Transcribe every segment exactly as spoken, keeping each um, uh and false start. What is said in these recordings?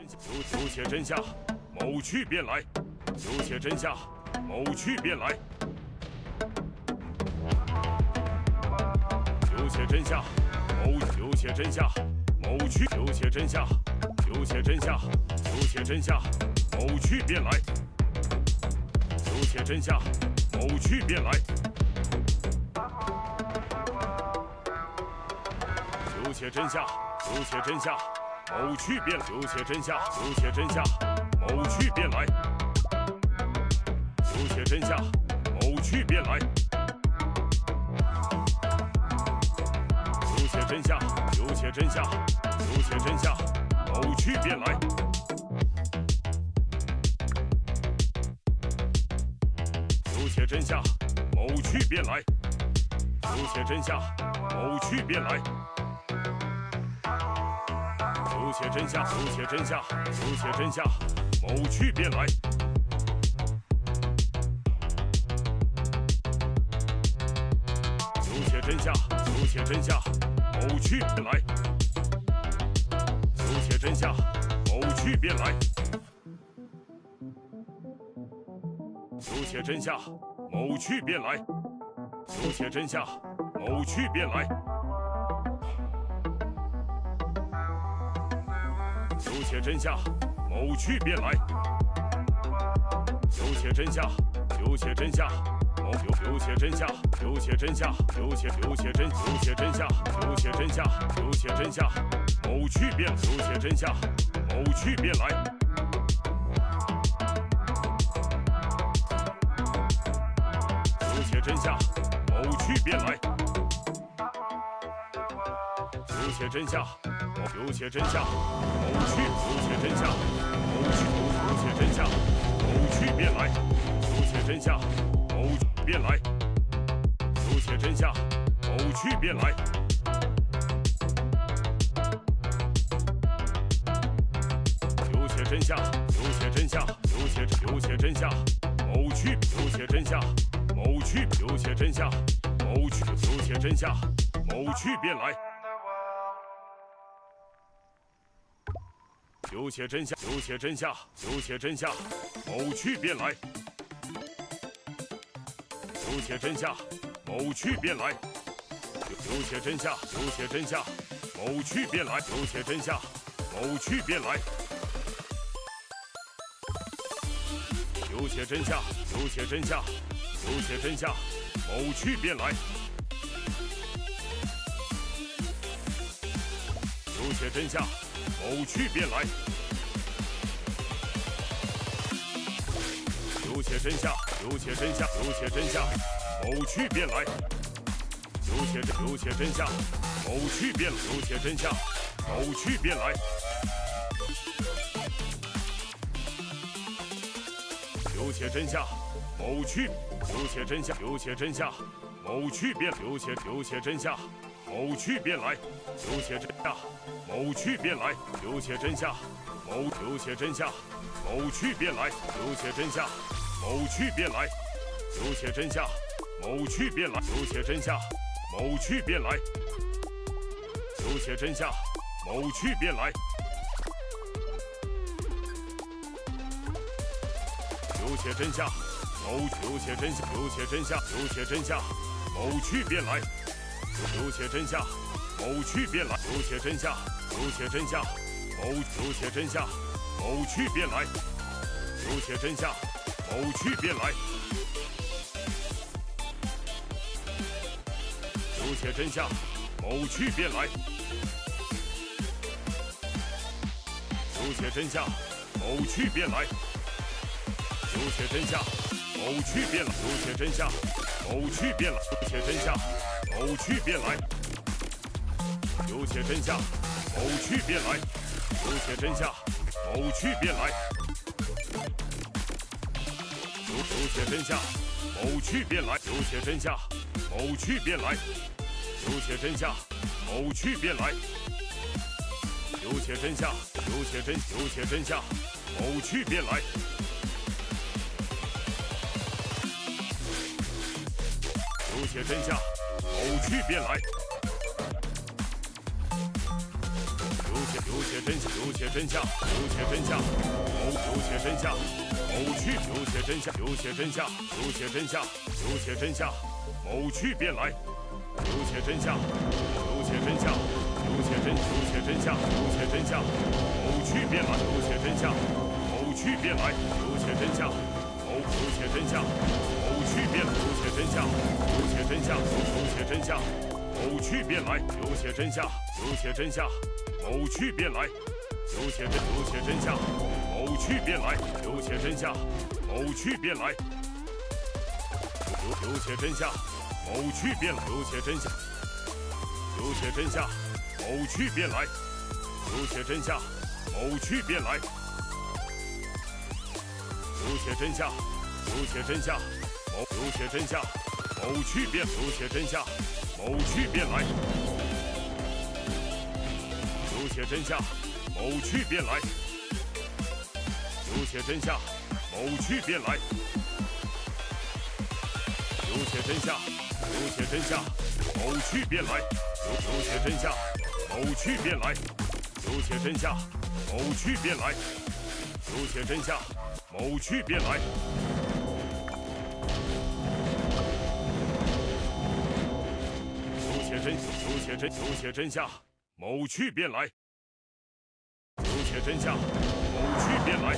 有有且真下，某去便来。有且真下，某去便来。有且真下，某有且真下，某去有且真下，有且真下，有且真下，某去便来。有且真下，某去便来。有且真下，有且真下，某去便有且真下，有且真下，某去便来。有且真下，某去便来。有且真下，有且真下，有且真下，某去便来。有且真下，某去便来。有且真下，某去便来。有且真下，有且真下，有且真下，某去便来。有且真下，有且真下，某去便来。有且真下，某去便来。有且真下，某去便来。有且真下，某去便来。有且真下，某去便来。有且真下，有且真下，某有有且真下，有且真下，有且有且真有且真下，有且真下，有且真下，某去便有且真下，某去便来。有且真下，某去便来。有且真下，有且真下，某去有且真下，某去有且真下，某去便来。有且真下，某便来。有且真下，某去便来。有且真下，有且真下，有且有且真下，某去有且真下，某去有且真下，某去有且真下，某去便来。有且真下，有且真下，有且真下，某去便来。有且真下，某去便来。有且真下，有且真下，某去便来。有且真下，某去便来。有且真下，有且真下，有且真下，某去便来。有且真下，某去便来。有且真下，有且真下，有且真下，某去便来。有且真有且真下，某去便有且真下，某去便来。有且真下，某去有且真下，有且真下，某去便有且有且真下，某去便来。有且真下，某去便来。有且真下，某有且真下，某去便来。有且真下，某去便来。有且真下，某去便来。有且真下，某去便来。有且真下，某去便来。有且真下，某有且真下，有且真下，有且真下，某去便来。有且真下，某去便来。有且真下，有且真下，某有且真下，某去便来。有且真下，某去便来。有且真下，某去便来。有且真下，某去便来。有且真下，某去便来。有且真下，某去便来。有且真下，某去便来。有且真下，某去便来。有且真下，某去便来。有有且真下，某去便来。有且真下，某去便来。有且真下，某去便来。有且真下，有且真有且真下，某去便来。有且真下，某去便来。有且有流血真相，流血真相，流血真相，谋流血真相，谋去流血真相，流血真相，流血真相，流血真相，谋去便来，流血真相，流血真相，流血真流血真相，流血真相，谋去便来，流血真相，谋去便来，流血真相，谋流血真相，谋去便流血真相，流血真相，流血真相。谋去便来，流血真相，流血真相，谋去便来，流血真流血真相，谋去便来，流血真相，谋去便来，流流血真相，谋去便流血真相，流血真相，谋去便来，流血真相，谋去便来，流血真相，流血真相，谋流血真相，谋去便流血真相。谋去便来，流血真相，谋去便来，流血真相，谋去便来，流血真相，流血真相，谋去便来，流流血真相，谋去便来，流血真相，谋去便来，流血真相，谋去便来。真流血真流血真相，谋去便来，流血真相，谋去便来。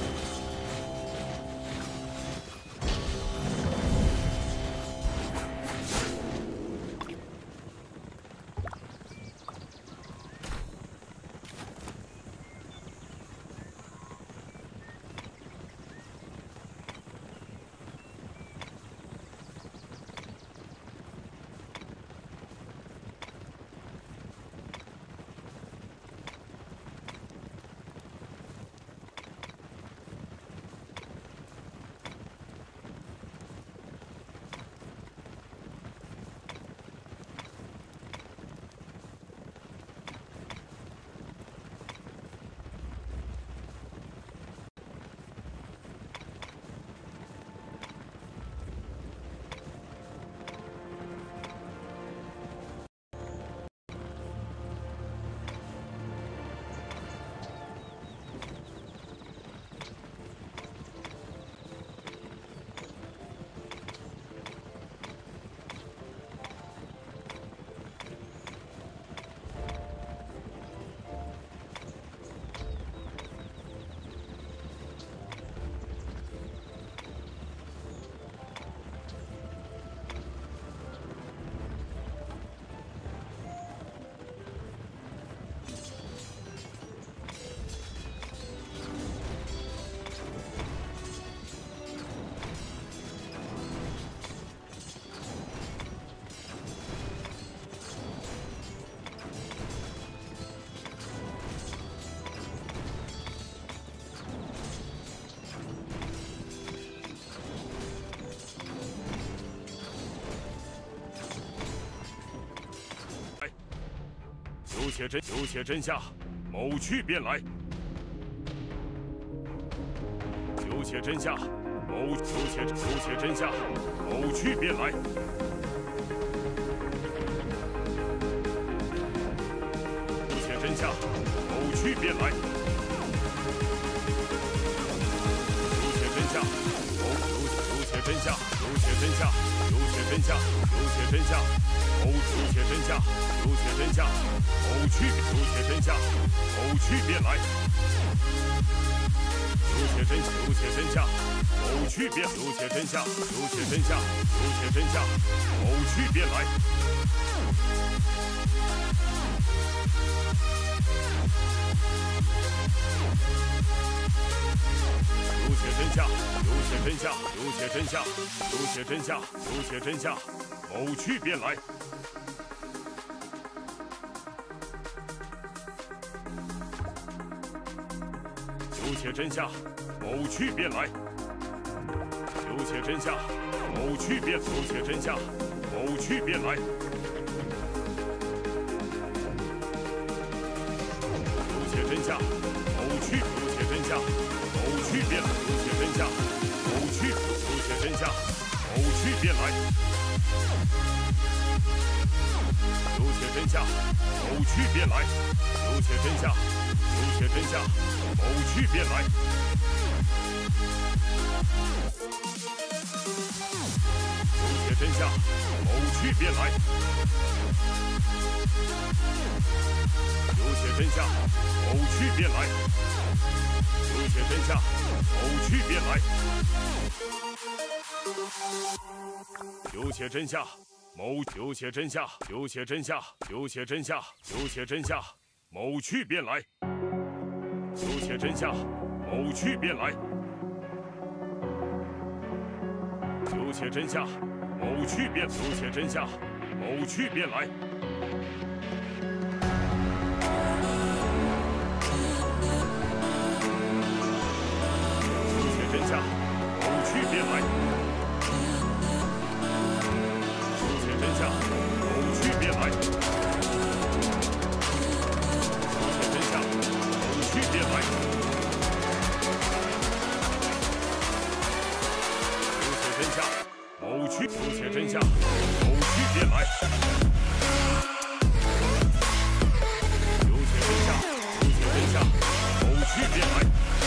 流血真流血真相，谋去便来。流血真相，谋流血流血真相，谋去便来。流血真相，谋去便来。流血真相，谋流流血真相，流血真相，流血真相，流血真相。谋流血真相，流血真相，谋去流血真相，谋去便来。流血真流血真相，谋去便流血真相，流血真相，流血真相，谋去便来。流血真相，流血真相，流血真相，流血真相，流血真相，谋去便来。流血真相，谋去便来。流血真相，谋去便流血真相，谋去便来。流血真相，谋去流血真相，谋去便流血真相，谋去流血真相，谋去便来。流血真相，谋去便来。流血真相。 流血真相，某去便来。流血真相，某去便来。流血真相，某去便来。流血真相，某去便来。流血真相，某流血真相，流血真相，流血真相，流血真相，某去便来。流血真相，某去便来。流血真相，某去便流血真相，某去便来。流血真相，某去便来。流血真相，某去便来。流血真相，某去便来。流血真相，某去流血真相，某去便来。流血真相，流血真相，某去便来。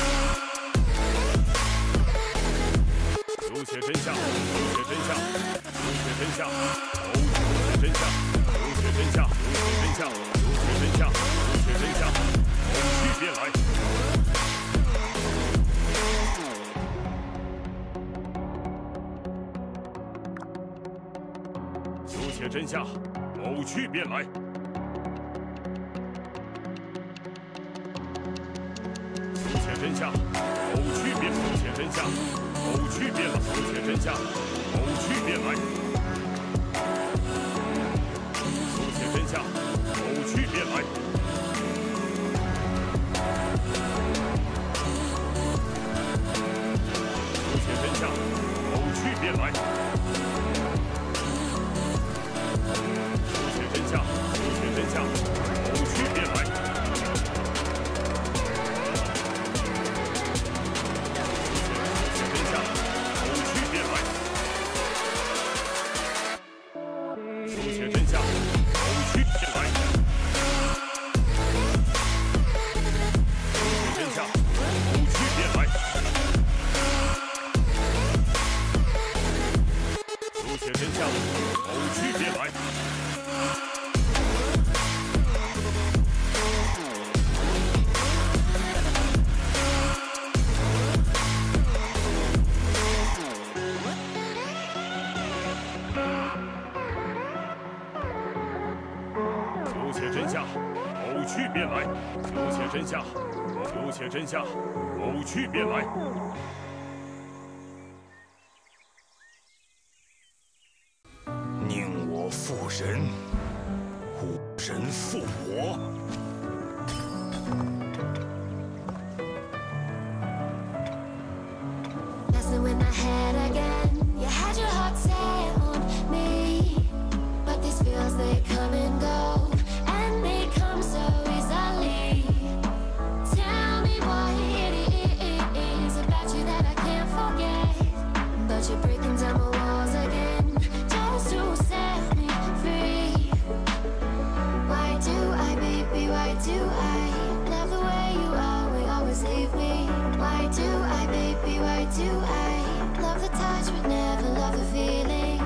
流血真相，流血真相，流血真相，某流血真相，流血真相，流血真相，流血真相，流血真相，某去便来。流血真相，某去便来。流血真相，某去便流血真相，某去便来。流血真相，某去便来。流血真相，某去便来。流血真相，某去便来。流血真相，流血真相，某去便来。流血真相，某去便来。流血真相，某去便来。流血真相，某去便来。流血真相，某去便来。流血真相，某去便来。流血真相，流血真相，某去便来。 宁我负人，吾人负我。 Messing with my head again. You had your heart set on me, but these feels they come and go, and they come so easily. Tell me what it is about you that I can't forget, but you're breaking down my walls again just to set me free. Why do I, baby? Why do I love the way you are? We always leave me. Why do I, baby? Why do I love the touch but never love the feeling?